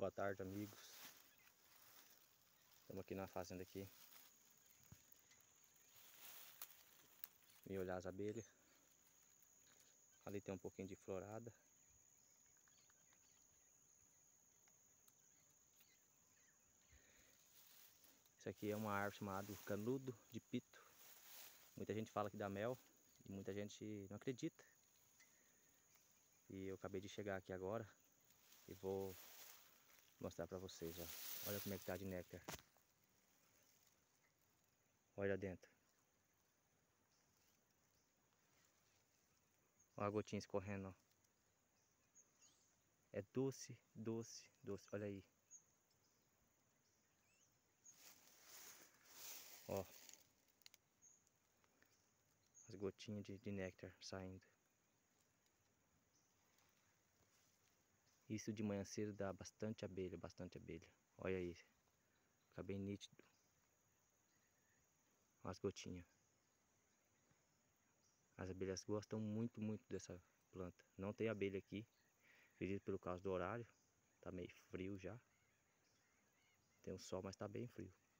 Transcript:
Boa tarde, amigos. Estamos aqui na fazenda aqui. Vim olhar as abelhas. Ali tem um pouquinho de florada. Isso aqui é uma árvore chamada canudo de pito. Muita gente fala que dá mel e muita gente não acredita. E eu acabei de chegar aqui agora e vou mostrar pra vocês, ó. Olha como é que tá de néctar. Olha dentro. Olha a gotinha escorrendo, ó. É doce, doce, doce. Olha aí. Ó. As gotinhas de néctar saindo. Isso de manhã cedo dá bastante abelha, bastante abelha. Olha aí. Fica bem nítido. As gotinhas. As abelhas gostam muito, muito dessa planta. Não tem abelha aqui. Acredito pelo causa do horário. Tá meio frio já. Tem o sol, mas tá bem frio.